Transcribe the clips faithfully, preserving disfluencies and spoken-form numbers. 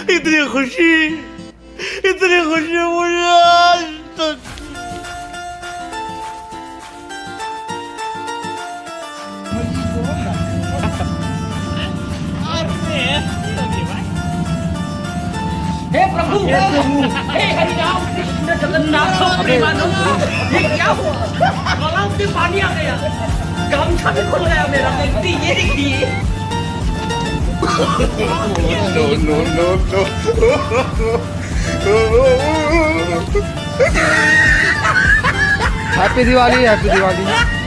इतनी खुशी, इतनी खुशी मुझे आज तक। हे प्रभु, हे प्रभु, हे हरिनाम कृष्ण जगन्नाथ प्रेमानंद, ये क्या हुआ? गलाव में पानी आ गया, गामछा भी खुल गया मेरा। देखती ये देखिए। No no no no. Happy Diwali, happy Diwali.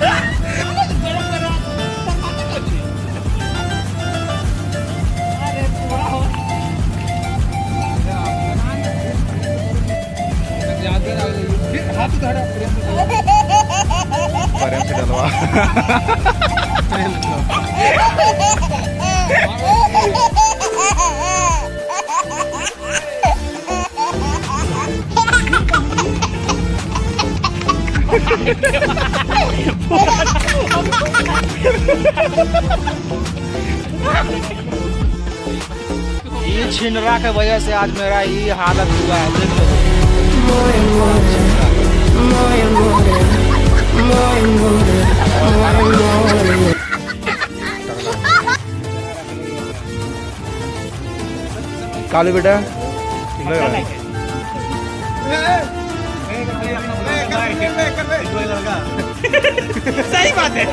प्रेम से डलवा। ये छिनरा के वजह से आज मेरा ये हालत हुआ है। देख लो। कालू बेटा सही बात है।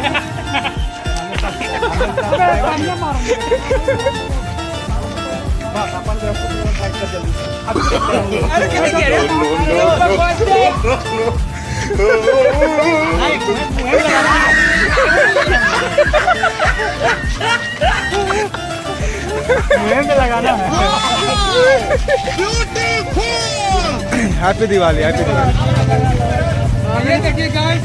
लगाना है। Happy Diwali, happy Diwali. ये देखिए गाइस,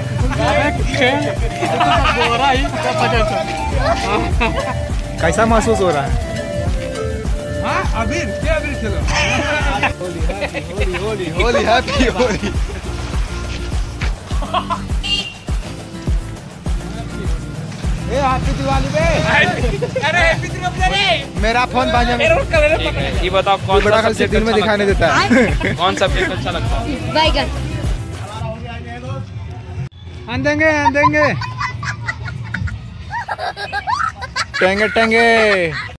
कैसा महसूस हो रहा है? हाँ अबीर क्या अबीर चलो। होली होली होली हैप्पी होली। ए हैप्पी दिवाली बे। अरे हैप्पी दिवाली। मेरा फोन बाजा में। ये बताओ कौन बड़ा कल से दिन में दिखाई नहीं देता है। कौन सब्जेक्ट अच्छा लगता है? बैगन। आन देंगे, आन देंगे। टेंगे टेंगे।